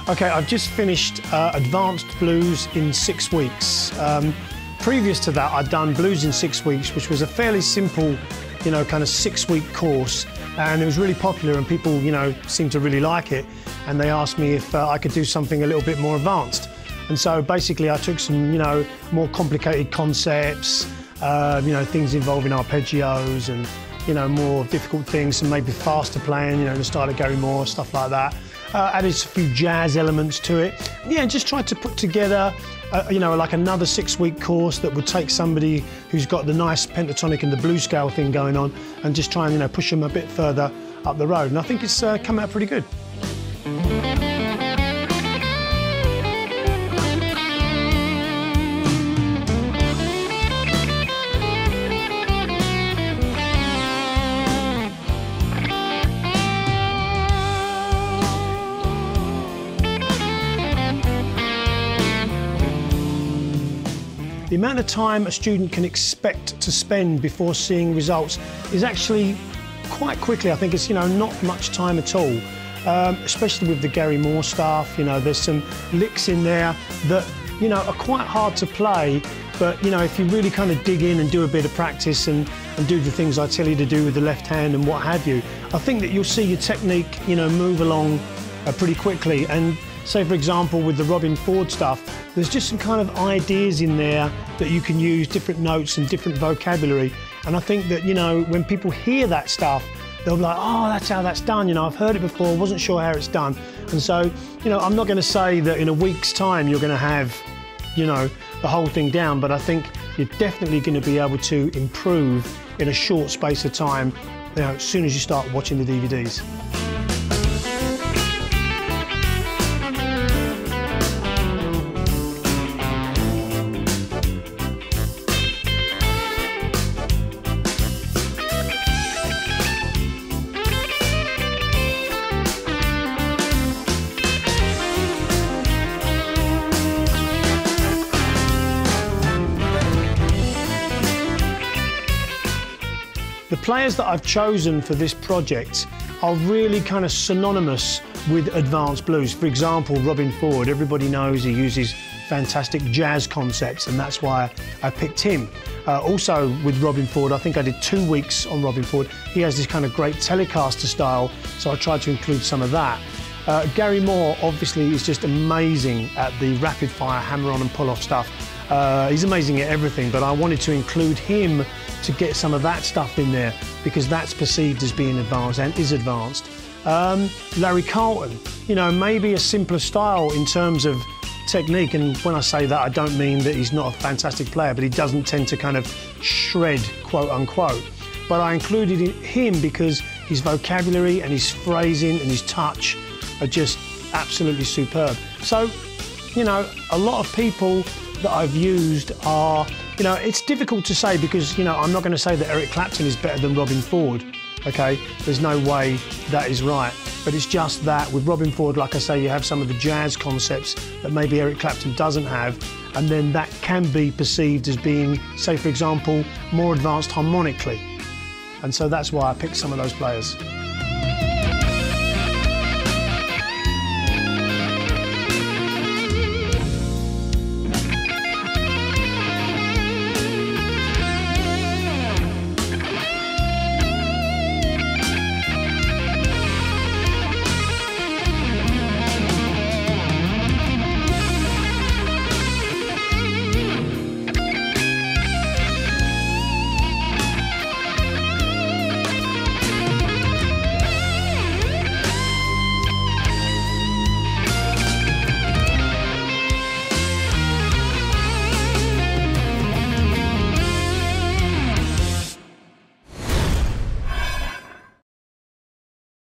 Okay, I've just finished Advanced Blues in 6 weeks. Previous to that, I'd done Blues in 6 weeks, which was a fairly simple, you know, kind of 6-week course, and it was really popular and people, you know, seemed to really like it, and they asked me if I could do something a little bit more advanced. And so basically I took some, you know, more complicated concepts, you know, things involving arpeggios and, you know, more difficult things, and maybe faster playing, you know, the style of Gary Moore, stuff like that. Added a few jazz elements to it. Yeah, and just tried to put together, you know, like another 6-week course that would take somebody who's got the nice pentatonic and the blues scale thing going on and just try and, you know, push them a bit further up the road. And I think it's come out pretty good. The amount of time a student can expect to spend before seeing results is actually quite quickly. I think it's, you know, not much time at all, especially with the Gary Moore stuff. You know, there's some licks in there that, you know, are quite hard to play, but, you know, if you really kind of dig in and do a bit of practice and do the things I tell you to do with the left hand and what have you, I think that you'll see your technique, you know, move along pretty quickly. And say, for example, with the Robben Ford stuff, there's just some kind of ideas in there that you can use, different notes and different vocabulary. And I think that, you know, when people hear that stuff, they'll be like, oh, that's how that's done. You know, I've heard it before, wasn't sure how it's done. And so, you know, I'm not going to say that in a week's time you're going to have, you know, the whole thing down, but I think you're definitely going to be able to improve in a short space of time, you know, as soon as you start watching the DVDs. The players that I've chosen for this project are really kind of synonymous with advanced blues. For example, Robben Ford, everybody knows he uses fantastic jazz concepts, and that's why I picked him. Also with Robben Ford, I think I did 2 weeks on Robben Ford. He has this kind of great Telecaster style, so I tried to include some of that. Gary Moore obviously is just amazing at the rapid fire hammer-on and pull-off stuff. He's amazing at everything, but I wanted to include him to get some of that stuff in there because that's perceived as being advanced and is advanced. Larry Carlton, you know, maybe a simpler style in terms of technique, and when I say that I don't mean that he's not a fantastic player, but he doesn't tend to kind of shred, quote unquote. But I included him because his vocabulary and his phrasing and his touch are just absolutely superb. So, you know, a lot of people that I've used are, you know, it's difficult to say because, you know, I'm not going to say that Eric Clapton is better than Robben Ford, okay? There's no way that is right. But it's just that with Robben Ford, like I say, you have some of the jazz concepts that maybe Eric Clapton doesn't have, and then that can be perceived as being, say, for example, more advanced harmonically. And so that's why I picked some of those players.